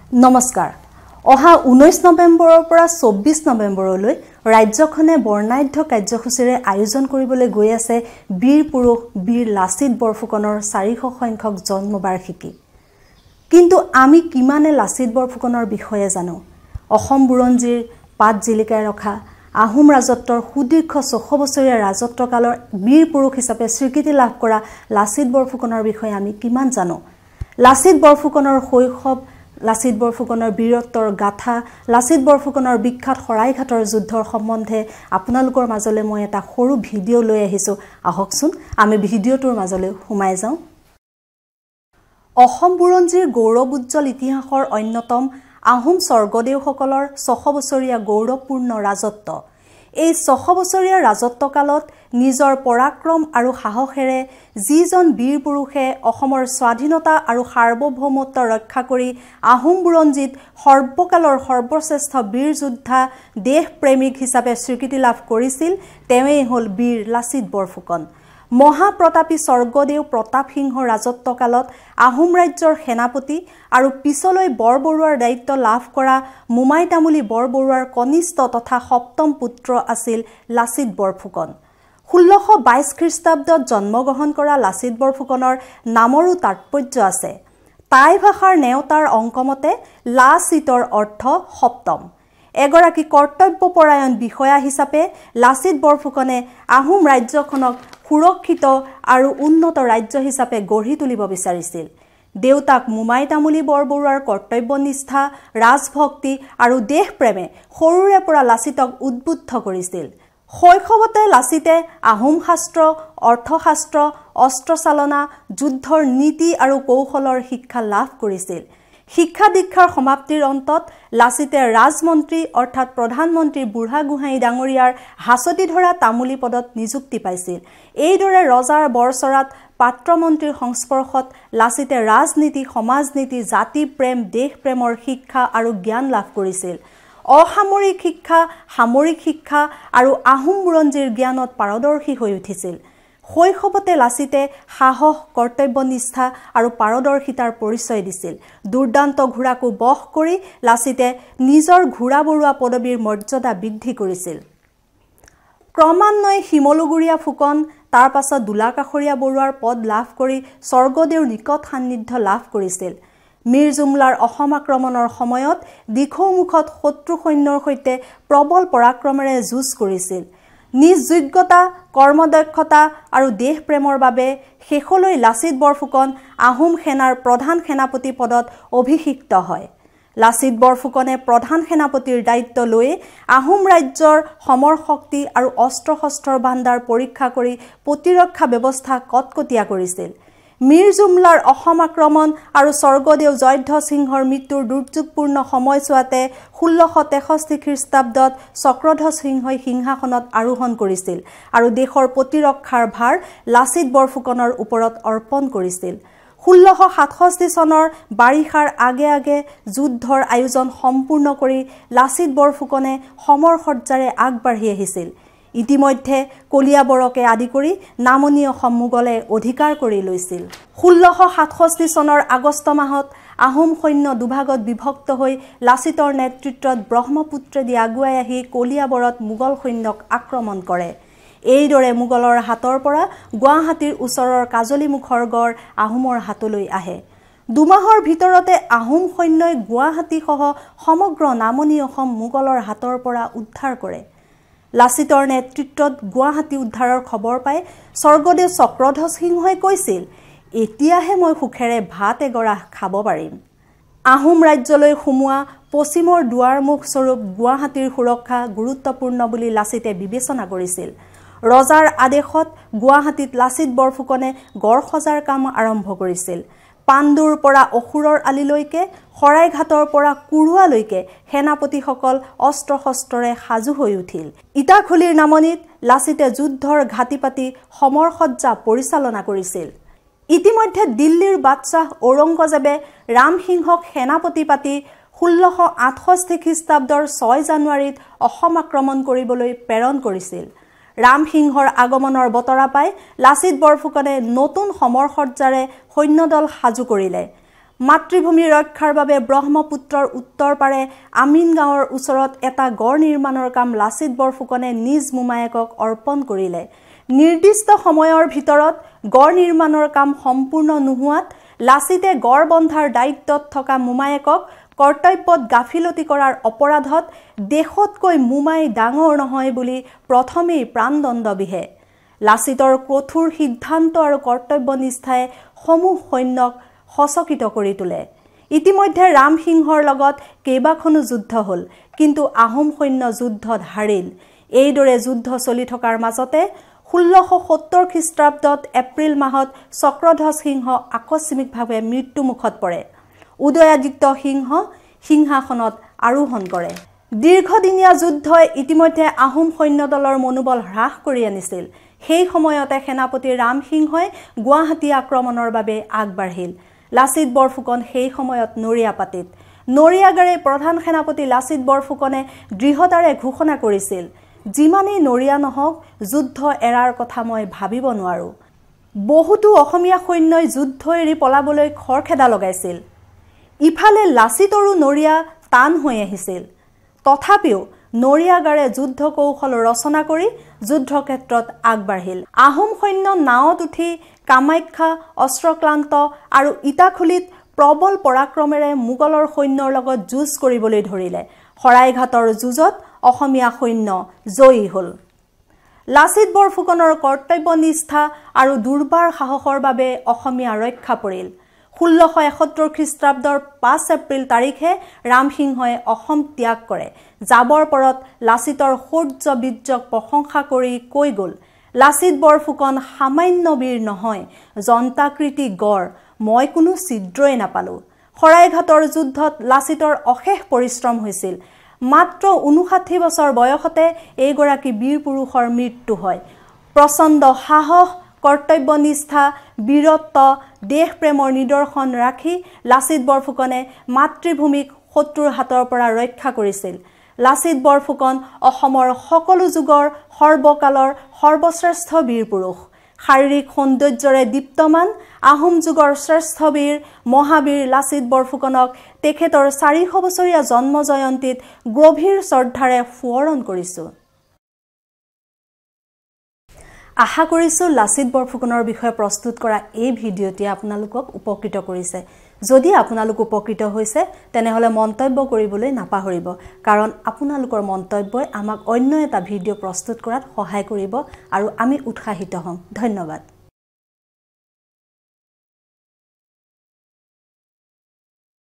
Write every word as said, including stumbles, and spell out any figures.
নমস্কাৰ অহা ঊনৈশ নৱেম্বৰৰ পৰা চৌব্বিশ নৱেম্বৰলৈ ৰাজ্যখনে বৰ্ণাঢ্য কাৰ্যসূচীৰে আয়োজন কৰিবলৈ গৈ আছে বীৰ পুৰুষ বীৰ লাচিত বৰফুকনৰ চাৰিশ সংখ্যক জন্মবাৰ্ষিকী। কিন্তু আমি কিমানে লাচিত বৰফুকনৰ বিষয়ে জানো? অসম বুৰঞ্জীৰ পাত জিলিকাই ৰখা আহোম ৰাজত্বৰ সুদীৰ্ঘ ছশ বছৰীয়া ৰাজত্বকালৰ বীৰ পুৰুষ হিচাপে স্বীকৃতি লাভ কৰা লাচিত বৰফুকনৰ বিষয়ে আমি কিমান জানো? লাচিত বৰফুকনৰ শৈশৱ, লাচিত বৰফুকনৰ বীৰত্বৰ গাথা, লাচিত বৰফুকনৰ বিখ্যাত শৰাইঘাটৰ যুদ্ধৰ সম্বন্ধে আপোনালোকৰ মাজলৈ মই এটা সৰু ভিডিঅ' লৈ আহিছোঁ। আহকচোন আমি ভিডিঅ'টোৰ মাজলৈ সোমাই যাওঁ। অসম বুৰঞ্জীৰ গৌৰৱোজ্জ্বল ইতিহাসৰ অন্যতম আহোম স্বৰ্গদেউসকলৰ ছশ বছৰীয়া গৌৰৱপূৰ্ণ ৰাজত্ব। এই ছশ বছৰীয়া ৰাজত্বকালত নিজৰ পৰাক্ৰম আৰু সাহসেৰে যিজন বীৰ পুৰুষে অসমৰ স্বাধীনতা আৰু সাৰ্বভৌমত্ব ৰক্ষা কৰি আহোম বুৰঞ্জীত সৰ্বকালৰ সৰ্বশ্ৰেষ্ঠ বীৰ যোদ্ধা দেশপ্ৰেমিক হিচাপে স্বীকৃতি লাভ কৰিছিল, তেওঁৱেই হ'ল বীৰ লাচিত বৰফুকন। মহাপ্ৰতাপী স্বৰ্গদেউ প্ৰতাপ সিংহৰ ৰাজত্বকালত আহোম ৰাজ্যৰ সেনাপতি আৰু পিছলৈ বৰবৰুৱাৰ দায়িত্ব লাভ কৰা মোমাই তামুলী বৰবৰুৱাৰ কনিষ্ঠ তথা সপ্তম পুত্ৰ আছিল লাচিত বৰফুকন। ষোল্লশ বাইছ খ্ৰীষ্টাব্দত জন্মগ্ৰহণ কৰা লাচিত বৰফুকনৰ নামৰো তাৎপৰ্য আছে। টাই ভাষাৰ নেওতাৰ অংকমতে লাচিতৰ অৰ্থ সপ্তম। এগৰাকী কৰ্তব্যপৰায়ণ বিষয়া হিচাপে লাচিত বৰফুকনে আহোম ৰাজ্যখনক সুৰক্ষিত আৰু উন্নত ৰাজ্য হিচাপে গঢ়ি তুলিব বিচাৰিছিল। দেউতাক মোমাই তামুলী বৰবৰুৱাৰ কৰ্তব্যনিষ্ঠা, ৰাজভক্তি আৰু দেশপ্ৰেমে সৰুৰে পৰা লাচিতক উদ্বুদ্ধ কৰিছিল। শৈশৱতে লাচিতে আহোম শাস্ত্ৰ, অৰ্থশাস্ত্ৰ, অস্ত্ৰচালনা, যুদ্ধৰ নীতি আৰু কৌশলৰ শিক্ষা লাভ কৰিছিল। শিক্ষা দীক্ষাৰ সমাপ্তিৰ অন্তত লাচিতে ৰাজমন্ত্ৰী অৰ্থাৎ প্ৰধানমন্ত্ৰী বুঢ়াগোহাঁই ডাঙৰীয়াৰ হাঁচতি ধৰা তামুলী পদত নিযুক্তি পাইছিল। এইদৰে ৰজাৰ বৰচৰাত পাত্ৰমন্ত্ৰীৰ সংস্পৰ্শত লাচিতে ৰাজনীতি, সমাজনীতি, জাতি প্ৰেম, দেশপ্ৰেমৰ শিক্ষা আৰু জ্ঞান লাভ কৰিছিল। অসামৰিক শিক্ষা, সামৰিক শিক্ষা আৰু আহোম বুৰঞ্জীৰ জ্ঞানত পাৰদৰ্শী হৈ উঠিছিল। শৈশৱতে লাচিতে সাহস, কৰ্তব্যনিষ্ঠা আৰু পাৰদৰ্শিতাৰ পৰিচয় দিছিল। দুৰ্দান্ত ঘোঁৰাকো বশ কৰি লাচিতে নিজৰ ঘোঁৰা বৰুৱা পদবীৰ মৰ্যাদা বৃদ্ধি কৰিছিল। ক্ৰমান্বয়ে শিমলুগুৰীয়া ফুকন, তাৰ পাছত দোলাকাষৰীয়া বৰুৱাৰ পদ লাভ কৰি স্বৰ্গদেউৰ নিকট সান্নিধ্য লাভ কৰিছিল। মীৰ জুমলাৰ অসম আক্ৰমণৰ সময়ত দিখৌমুখত শত্ৰু সৈন্যৰ সৈতে প্ৰবল পৰাক্ৰমেৰে যুঁজ কৰিছিল। নিজ যোগ্যতা, কৰ্মদক্ষতা আৰু দেশপ্ৰেমৰ বাবে শেষলৈ লাচিত বৰফুকন আহোম সেনাৰ প্ৰধান সেনাপতি পদত অভিষিক্ত হয়। লাচিত বৰফুকনে প্ৰধান সেনাপতিৰ দায়িত্ব লৈ আহোম ৰাজ্যৰ সমৰ শক্তি আৰু অস্ত্ৰ শস্ত্ৰৰ ভাণ্ডাৰ পৰীক্ষা কৰি প্ৰতিৰক্ষা ব্যৱস্থা কটকটীয়া কৰিছিল। মীৰ জুমলাৰ অসম আক্ৰমণ আৰু স্বৰ্গদেউ জয়ধ্বজ সিংহৰ মৃত্যুৰ দুৰ্যোগপূৰ্ণ সময়ছোৱাতে ষোল্লশ তেষষ্ঠি খ্ৰীষ্টাব্দত চক্ৰধ্বজ সিংহই সিংহাসনত আৰোহণ কৰিছিল আৰু দেশৰ প্ৰতিৰক্ষাৰ ভাৰ লাচিত বৰফুকনৰ ওপৰত অৰ্পণ কৰিছিল। ষোল্লশ সাতষষ্ঠি চনৰ বাৰিষাৰ আগে আগে যুদ্ধৰ আয়োজন সম্পূৰ্ণ কৰি লাচিত বৰফুকনে সমৰ সজ্জাৰে আগবাঢ়ি আহিছিল। ইতিমধ্যে কলিয়াবৰকে আদি কৰি নামনি অসম মোগলে অধিকাৰ কৰি লৈছিল। ষোল্লশ সাতষষ্ঠি চনৰ আগষ্ট মাহত আহোম সৈন্য দুভাগত বিভক্ত হৈ লাচিতৰ নেতৃত্বত ব্ৰহ্মপুত্ৰেদি আগুৱাই আহি কলিয়াবৰত মোগল সৈন্যক আক্ৰমণ কৰে। এইদৰে মোগলৰ হাতৰ পৰা গুৱাহাটীৰ ওচৰৰ কাজলীমুখৰ গড় আহোমৰ হাতলৈ আহে। দুমাহৰ ভিতৰতে আহোম সৈন্যই গুৱাহাটীসহ সমগ্ৰ নামনি অসম মোগলৰ হাতৰ পৰা উদ্ধাৰ কৰে। লাচিতৰ নেতৃত্বত গুৱাহাটী উদ্ধাৰৰ খবৰ পাই স্বৰ্গদেউ চক্ৰধ্বজ সিংহই কৈছিল, এতিয়াহে মই সুখেৰে ভাত এগৰাহ খাব পাৰিম। আহোম ৰাজ্যলৈ সোমোৱা পশ্চিমৰ দুৱাৰমুখ স্বৰূপ গুৱাহাটীৰ সুৰক্ষা গুৰুত্বপূৰ্ণ বুলি লাচিতে বিবেচনা কৰিছিল। ৰজাৰ আদেশত গুৱাহাটীত লাচিত বৰফুকনে গড় সজাৰ কাম আৰম্ভ কৰিছিল। পাণ্ডুৰ পৰা অসুৰৰ আলিলৈকে, শৰাইঘাটৰ পৰা কুৰুৱালৈকে সেনাপতিসকল অস্ত্ৰ শস্ত্ৰৰে সাজু হৈ উঠিল। ইটাখুলিৰ নামনিত লাচিতে যুদ্ধৰ ঘাটি পাতি সমৰ সজ্জা পৰিচালনা কৰিছিল। ইতিমধ্যে দিল্লীৰ বাদশ্বাহ ঔৰংগজেবে ৰামসিংহক সেনাপতি পাতি ষোল্লশ আঠষষ্ঠি খ্ৰীষ্টাব্দৰ ছয় জানুৱাৰীত অসম আক্ৰমণ কৰিবলৈ প্ৰেৰণ কৰিছিল। ৰামসিংহৰ আগমনৰ বতৰা পাই লাচিত বৰফুকনে নতুন সমৰ সজ্জাৰে সৈন্যদল সাজু কৰিলে। মাতৃভূমি ৰক্ষাৰ বাবে ব্ৰহ্মপুত্ৰৰ উত্তৰ পাৰে আমিন গাঁৱৰ ওচৰত এটা গড় নিৰ্মাণৰ কাম লাচিত বৰফুকনে নিজ মোমায়েকক অৰ্পণ কৰিলে। নিৰ্দিষ্ট সময়ৰ ভিতৰত গড় নিৰ্মাণৰ কাম সম্পূৰ্ণ নোহোৱাত লাচিতে গড় বন্ধাৰ দায়িত্বত থকা মোমায়েকক কৰ্তব্যত গাফিলতি কৰাৰ অপৰাধত দেশতকৈ মোমাই ডাঙৰ নহয় বুলি প্ৰথমেই প্ৰাণদণ্ড বিহে। লাচিতৰ কঠোৰ সিদ্ধান্ত আৰু কৰ্তব্যনিষ্ঠাই সমূহ সৈন্যক সচকিত কৰি তোলে। ইতিমধ্যে ৰামসিংহৰ লগত কেইবাখনো যুদ্ধ হ'ল, কিন্তু আহোম সৈন্য যুদ্ধত হাৰিল। এইদৰে যুদ্ধ চলি থকাৰ মাজতে ষোল্লশ সত্তৰ খ্ৰীষ্টাব্দত এপ্ৰিল মাহত চক্ৰধ্বজ সিংহ আকস্মিকভাৱে মৃত্যুমুখত পৰে। উদয়াদিত্য সিংহ সিংহাসনত আৰোহণ কৰে। দীৰ্ঘদিনীয়া যুদ্ধই ইতিমধ্যে আহোম সৈন্যদলৰ মনোবল হ্ৰাস কৰি আনিছিল। সেই সময়তে সেনাপতি ৰামসিংহই গুৱাহাটী আক্ৰমণৰ বাবে আগবাঢ়িল। লাচিত বৰফুকন সেই সময়ত নৰিয়াপাটিত। নৰিয়াগাৰে প্ৰধান সেনাপতি লাচিত বৰফুকনে দৃঢ়তাৰে ঘোষণা কৰিছিল, যিমানেই নৰিয়া নহওক যুদ্ধ এৰাৰ কথা মই ভাবিব নোৱাৰো। বহুতো অসমীয়া সৈন্যই যুদ্ধ এৰি পলাবলৈ খৰখেদা লগাইছিল। ইফালে লাচিতৰো নৰিয়া টান হৈ আহিছিল। তথাপিও নৰিয়াগাৰে যুদ্ধ কৌশল ৰচনা কৰি যুদ্ধক্ষেত্ৰত আগবাঢ়িল। আহোম সৈন্য নাৱত উঠি কামাখ্যা, অস্ত্ৰক্লান্ত আৰু ইটাখুলিত প্ৰবল পৰাক্ৰমেৰে মোগলৰ সৈন্যৰ লগত যুঁজ কৰিবলৈ ধৰিলে। শৰাইঘাটৰ যুঁজত অসমীয়া সৈন্য জয়ী হ'ল। লাচিত বৰফুকনৰ কৰ্তব্যনিষ্ঠা আৰু দুৰ্বাৰ সাহসৰ বাবে অসমীয়া ৰক্ষা পৰিল। ষোল্লশ এসত্তৰ খ্ৰীষ্টাব্দৰ পাঁচ এপ্ৰিল তাৰিখে ৰামসিংহই অসম ত্যাগ কৰে। যাবৰ পৰত লাচিতৰ শৌৰ্য বীৰ্যক প্ৰশংসা কৰি কৈ গ'ল, লাচিত বৰফুকন সামান্য বীৰ নহয়, জন্তাকৃতি গড়, মই কোনো ছিদ্ৰই নাপালো। শৰাইঘাটৰ যুদ্ধত লাচিতৰ অশেষ পৰিশ্ৰম হৈছিল। মাত্ৰ ঊনষাঠি বছৰ বয়সতে এইগৰাকী বীৰ পুৰুষৰ মৃত্যু হয়। প্ৰচণ্ড সাহস, কৰ্তব্যনিষ্ঠা, বীৰত্ব, দেশপ্ৰেমৰ নিদৰ্শন ৰাখি লাচিত বৰফুকনে মাতৃভূমিক শত্ৰুৰ হাতৰ পৰা ৰক্ষা কৰিছিল। লাচিত বৰফুকন অসমৰ সকলো যুগৰ সৰ্বকালৰ সৰ্বশ্ৰেষ্ঠ বীৰ পুৰুষ। শাৰীৰিক সৌন্দৰ্যৰে দীপ্তমান আহোম যুগৰ শ্ৰেষ্ঠ বীৰ মহাবীৰ লাচিত বৰফুকনক তেখেতৰ চাৰিশ বছৰীয়া জন্ম জয়ন্তীত গভীৰ শ্ৰদ্ধাৰে সোঁৱৰণ কৰিছোঁ। আশা কৰিছোঁ লাচিত বৰফুকনৰ বিষয়ে প্ৰস্তুত কৰা এই ভিডিঅ'টি আপোনালোকক উপকৃত কৰিছে। যদি আপোনালোক উপকৃত হৈছে তেনেহ'লে মন্তব্য কৰিবলৈ নাপাহৰিব, কাৰণ আপোনালোকৰ মন্তব্যই আমাক অন্য এটা ভিডিঅ' প্ৰস্তুত কৰাত সহায় কৰিব আৰু আমি উৎসাহিত হ'ম। ধন্যবাদ।